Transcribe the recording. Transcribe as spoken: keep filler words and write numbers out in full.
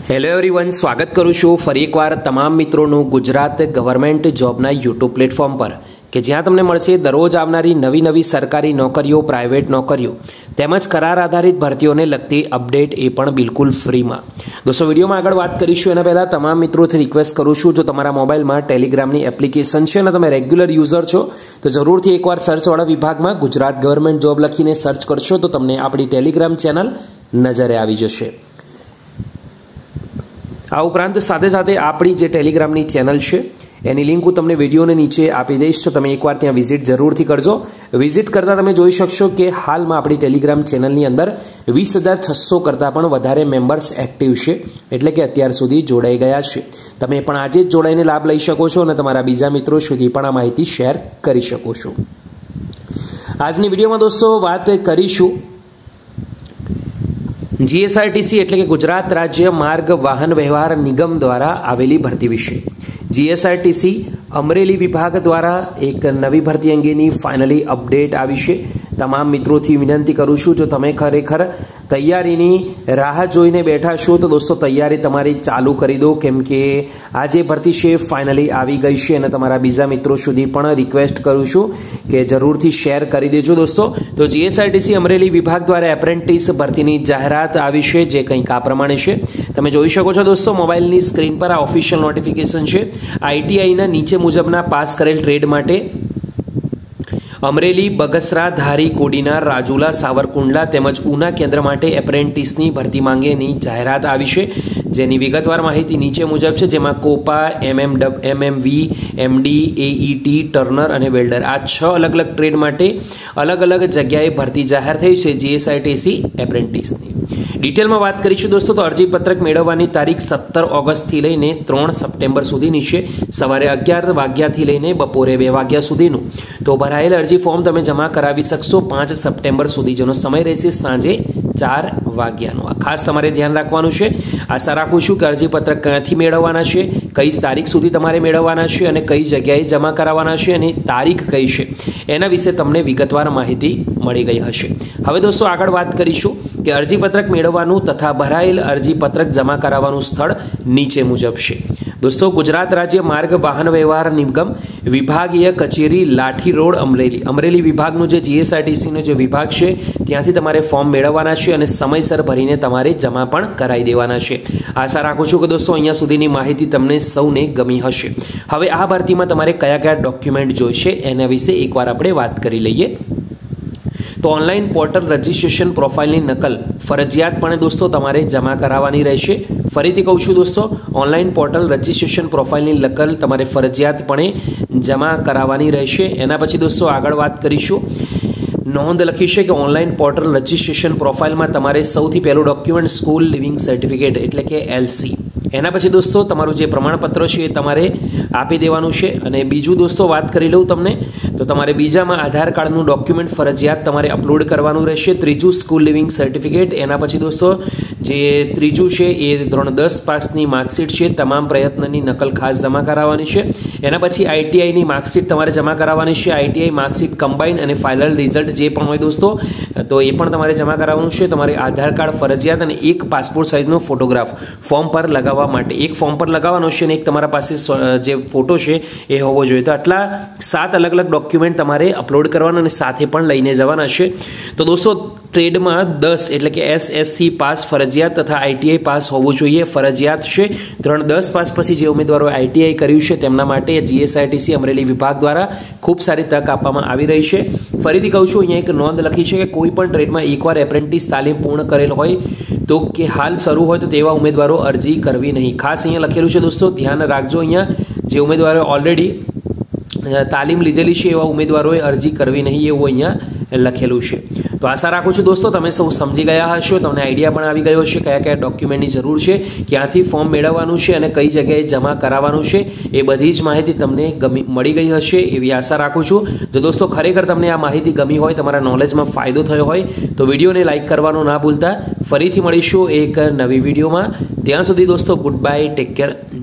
Hello everyone, સ્વાગત કરું છું ફરી એકવાર તમામ મિત્રોનું ગુજરાત ગવર્મેન્ટ જોબના યુટ્યુબ પ્લેટફોર્મ પર કે જ્યાં તમને મળશે દરરોજ આવનારી નવી નવી સરકારી નોકરીઓ, પ્રાઇવેટ નોકરીઓ તેમજ કરાર આધારિત ભરતીઓને લગતી અપડેટ, એ પણ બિલકુલ ફ્રીમાં। દોસ્તો, વિડીયોમાં આગળ વાત કરીશું એના પહેલાં તમામ મિત્રોથી રિક્વેસ્ટ કરું છું, જો તમારા મોબાઈલમાં ટેલિગ્રામની એપ્લિકેશન છે અને તમે રેગ્યુલર યુઝર છો તો જરૂરથી એકવાર સર્ચવાળા વિભાગમાં ગુજરાત ગવર્મેન્ટ જોબ લખીને સર્ચ કરશો તો તમને આપણી ટેલિગ્રામ ચેનલ નજરે આવી જશે। આ ઉપરાંત સાથે સાથે આપણી જે ટેલિગ્રામની ચેનલ છે એની લિંક હું તમને વિડીયોને નીચે આપી દઈશ, તો તમે એકવાર ત્યાં વિઝિટ જરૂરથી કરજો। વિઝિટ કરતાં તમે જોઈ શકશો કે હાલમાં આપણી ટેલિગ્રામ ચેનલની અંદર વીસ હજાર છસો કરતાં પણ વધારે મેમ્બર્સ એક્ટિવ છે, એટલે કે અત્યાર સુધી જોડાઈ ગયા છે। તમે પણ આજે જ જોડાઈને લાભ લઈ શકો છો અને તમારા બીજા મિત્રો સુધી પણ આ માહિતી શેર કરી શકો છો। આજની વિડીયોમાં દોસ્તો વાત કરીશું જીએસઆરટીસી એટલે કે ગુજરાત રાજ્ય માર્ગ વાહન વ્યવહાર નિગમ દ્વારા આવેલી ભરતી વિશે। જીએસઆરટીસી અમરેલી વિભાગ દ્વારા એક નવી ભરતી અંગેની ફાઇનલી અપડેટ આવી છે। તમામ મિત્રોથી વિનંતી કરું છું, જો તમે ખરેખર તૈયારીની રાહ જોઈને બેઠા છો તો દોસ્તો તૈયારી તમારી ચાલુ કરી દો, કેમ કે આ જે ભરતી છે ફાઇનલી આવી ગઈ છે અને તમારા બીજા મિત્રો સુધી પણ રિક્વેસ્ટ કરું છું કે જરૂરથી શેર કરી દેજો દોસ્તો। તો જીએસઆરટીસી અમરેલી વિભાગ દ્વારા એપ્રેન્ટિસ ભરતીની જાહેરાત આવી છે, જે કંઈક આ પ્રમાણે છે। તમે જોઈ શકો છો દોસ્તો મોબાઈલની સ્ક્રીન પર આ ઓફિશિયલ નોટિફિકેશન છે। આઈટીઆઈના નીચે મુજબના પાસ કરેલ ટ્રેડ માટે અમરેલી, બગસરા, ધારી, કોડીનાર, રાજુલા, સાવરકુંડલા તેમજ ઉના કેન્દ્ર માટે એપ્રેન્ટિસની ભરતી માંગેની જાહેરાત આવી છે, જેની વિગતવાર માહિતી નીચે મુજબ છે, જેમાં કોપા, એમએમ એમએમવી, એમડી, એઈટી, ટર્નર અને વેલ્ડર આ છ અલગ અલગ ટ્રેડ માટે અલગ અલગ જગ્યાએ ભરતી જાહેર થઈ છે જીએસઆરટીસી એપ્રેન્ટિસની। ડિટેલમાં વાત કરીશું દોસ્તો તો અરજીપત્રક મેળવવાની તારીખ સત્તર ઓગસ્ટથી લઈને ત્રણ સપ્ટેમ્બર સુધીની છે, સવારે અગિયાર વાગ્યાથી લઈને બપોરે બે વાગ્યા સુધીનું। તો ભરાયેલ અરજી ફોર્મ તમે જમા કરાવી શકશો પાંચ સપ્ટેમ્બર સુધી, જેનો સમય રહેશે સાંજે ચાર વાગ્યાનો। આ ખાસ તમારે ધ્યાન રાખવાનું છે। આશા રાખું છું કે અરજીપત્રક ક્યાંથી મેળવવાના છે, કઈ તારીખ સુધી તમારે મેળવવાના છે અને કઈ જગ્યાએ જમા કરાવવાના છે અને તારીખ કઈ છે એના વિશે તમને વિગતવાર માહિતી મળી ગઈ હશે। હવે દોસ્તો આગળ વાત કરીશું કે અરજીપત્રક મેળવવાનું તથા ભરાયેલ અરજીપત્રક જમા કરાવવાનું સ્થળ નીચે મુજબ છે। દોસ્તો, ગુજરાત રાજ્ય માર્ગ વાહન વ્યવહાર નિગમ વિભાગીય કચેરી, લાઠી રોડ, અમરેલી અમરેલી વિભાગનું જે જીએસઆરટીસીનો જે વિભાગ છે ત્યાંથી તમારે ફોર્મ મેળવવાના છે અને સમયસર ભરીને તમારે જમા પણ કરાવી દેવાના છે। આશા રાખું છું કે દોસ્તો અહીંયા સુધીની માહિતી તમને સૌને ગમી હશે। હવે આ ભરતીમાં તમારે કયા કયા ડોક્યુમેન્ટ જોઈશે એના વિશે એકવાર આપણે વાત કરી લઈએ। તો ઓનલાઈન પોર્ટલ રજિસ્ટ્રેશન પ્રોફાઇલની નકલ ફરજિયાતપણે દોસ્તો તમારે જમા કરાવવાની રહેશે। ફરીથી કહું છું દોસ્તો, ઓનલાઈન પોર્ટલ રજિસ્ટ્રેશન પ્રોફાઇલની નકલ તમારે ફરજિયાતપણે જમા કરાવવાની રહેશે। એના પછી દોસ્તો આગળ વાત કરીશું, નોંધ લખી છે કે ઓનલાઈન પોર્ટલ રજિસ્ટ્રેશન પ્રોફાઇલમાં તમારે સૌથી પહેલું ડોક્યુમેન્ટ સ્કૂલ લિવિંગ સર્ટિફિકેટ એટલે કે એલસી, એના પછી દોસ્તો તમારું જે પ્રમાણપત્ર છે એ તમારે આપી દેવાનું છે। અને બીજું દોસ્તો વાત કરી લઉં તમને તો તમારે બીજામાં આધાર કાર્ડનું ડોક્યુમેન્ટ ફરજિયાત તમારે અપલોડ કરવાનું રહેશે। ત્રીજું સ્કૂલ લિવિંગ સર્ટિફિકેટ, એના પછી દોસ્તો જે ત્રીજું છે એ ધોરણ દસ પાસની માર્કશીટ છે, તમામ પ્રયત્નની નકલ ખાસ જમા કરાવવાની છે। એના પછી આઈટીઆઈની માર્કશીટ તમારે જમા કરાવવાની છે। આઈટીઆઈ માર્કશીટ કમ્બાઇન અને ફાઇનલ રિઝલ્ટ જે પણ હોય દોસ્તો તો એ પણ તમારે જમા કરાવવાનું છે। તમારે આધાર કાર્ડ ફરજિયાત અને એક પાસપોર્ટ સાઇઝનો ફોટોગ્રાફ ફોર્મ પર લગાવવા માટે એક ફોર્મ પર લગાવવાનો છે અને એક તમારા પાસે જે ફોટો છે એ હોવો જોઈએ। તો આટલા સાત અલગ અલગ ડોક્યુમેન્ટ તમારે અપલોડ કરવાના અને સાથે પણ લઈને જવાના છે। તો દોસ્તો ટ્રેડમાં દસ એટલે કે એસએસસી પાસ ફરજિયાત તથા આઈટીઆઈ પાસ હોવું જોઈએ, ફરજિયાત છે। ધોરણ દસ પાસ પછી જે ઉમેદવારો આઈટીઆઈ કર્યું છે તેમના માટે જીએસઆરટીસી અમરેલી વિભાગ દ્વારા ખૂબ સારી તક આપવામાં આવી રહી છે। ફરીથી કહું છું, અહીંયા એક નોંધ લખી છે કે કોઈ પણ ટ્રેડમાં એકવાર એપ્રેન્ટિસ તાલીમ પૂર્ણ કરેલ હોય તો કે હાલ શરૂ હોય તો તેવા ઉમેદવારો અરજી કરવી નહીં। ખાસ અહીંયા લખેલું છે દોસ્તો, ધ્યાન રાખજો, અહીંયા જે ઉમેદવારો ઓલરેડી તાલીમ લીધેલી છે એવા ઉમેદવારોએ અરજી કરવી નહીં એવું અહીંયા લખેલું છે। તો આશા રાખું છું દોસ્તો તમે સૌ સમજી ગયા હશો, તમને આઈડિયા પણ આવી ગયો હશે કયા કયા ડોક્યુમેન્ટની જરૂર છે, ક્યાંથી ફોર્મ મેળવવાનું છે અને કઈ જગ્યાએ જમા કરાવવાનું છે, એ બધી જ માહિતી તમને ગમી મળી ગઈ હશે એવી આશા રાખું છું। જો દોસ્તો ખરેખર તમને આ માહિતી ગમી હોય, તમારા નોલેજમાં ફાયદો થયો હોય તો વિડીયોને લાઇક કરવાનું ના ભૂલતા। ફરીથી મળીશું એક નવી વિડીયોમાં, ત્યાં સુધી દોસ્તો ગુડ બાય, ટેક કેર,